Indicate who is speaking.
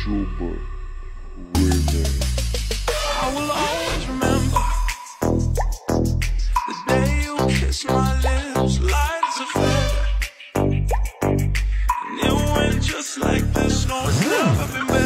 Speaker 1: Sugar remix.
Speaker 2: I will always remember the day you kissed my lips, light as a feather. And it went just like this. No, it's never been better.